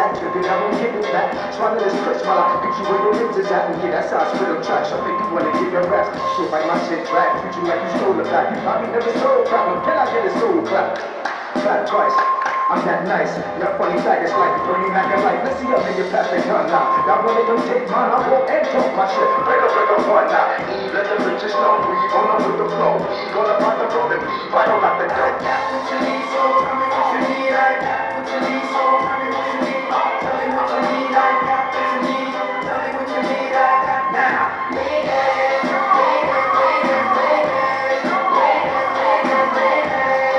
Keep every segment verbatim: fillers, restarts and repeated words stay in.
that, then I won't give it back. Swallow this crisp while I beat you where your lips is at. And yeah, that's how I spit on tracks. I think you wanna give your raps. Shit, bite my shit back. Treat you like you stole a back. Bobby never stole crap. Can I get a soul clap? Clap twice. I'm that nice. You're funny faggots like Bernie Mac and life. Let's see up in your past and gun now. Y'all wanna come take mine? I won't and talk my shit. Break up, break up, one now. Eve, let the bitches know. We on up with the flow. We gonna pop the road and be vital like the dope. Got what you need, so tell me what you need. I got what you need, so tell me what you need. Tell me what you need. I got what you need. Tell me what you need. I got now. Ladies, ladies, ladies, ladies, ladies, ladies, ladies,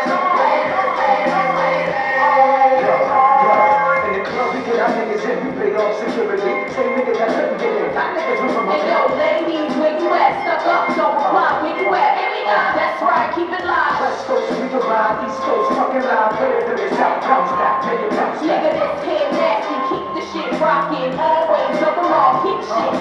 y'all niggas in, we play off security. Same niggas that couldn't get in. Y'all niggas went from hey yo, ladies, where you at? Stuck up, don't reply. Where you at? Here we are. That's right, keep it live. West Coast, we can ride. East Coast, fucking loud. Put it to the south, bounce back, make it bounce back. Nigga, this head nasty, keep the shit rocking. Always double off, hit shit.